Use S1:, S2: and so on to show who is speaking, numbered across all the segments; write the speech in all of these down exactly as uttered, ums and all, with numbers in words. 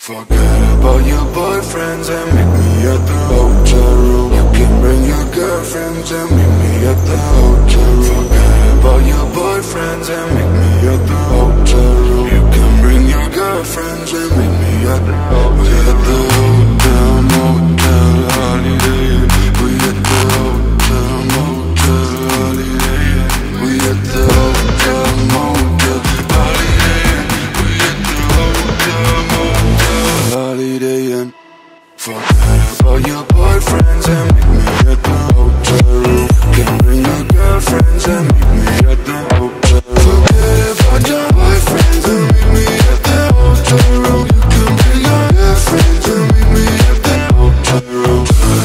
S1: Forget about your boyfriends and meet me at the hotel room. You can bring your girlfriends and meet me at the hotel room. Forget about your boyfriends and meet me at the hotel room. You can bring your girlfriends and meet me at the hotel room. We at the hotel, motel, holiday. We at the hotel, motel, holiday. We at the hotel, motel, holiday. We at the hotel, motel, holiday. And forget about your boyfriends and meet me at the hotel room. You can bring your girlfriends and meet me at the hotel room. Forget about your boyfriends and meet me at the hotel room. You can bring your girlfriends and meet me at the hotel room.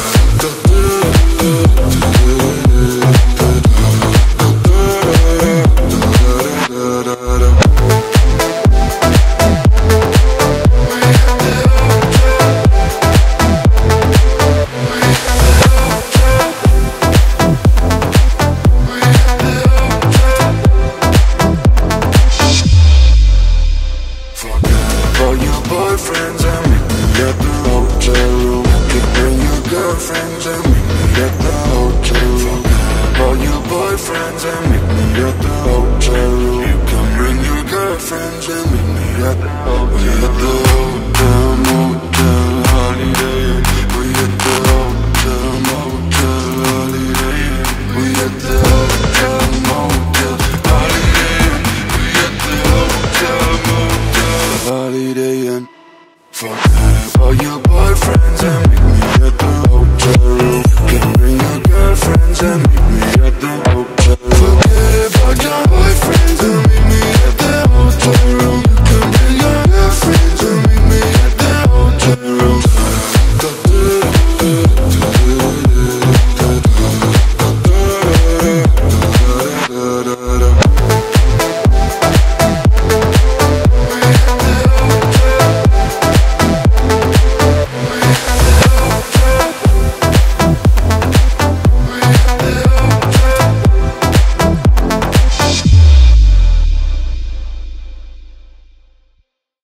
S1: Boyfriends and meet me at the hotel room. You can bring your girlfriends and meet me at the hotel room. Forget about your boyfriends and meet me at the hotel room. You can bring your girlfriends and meet me at the hotel room. We at the hotel, motel, holiday. We at the hotel, motel, holiday. We at the hotel, motel, holiday. We at the hotel, motel, holiday. And forget about your boyfriends and meet me at the hotel.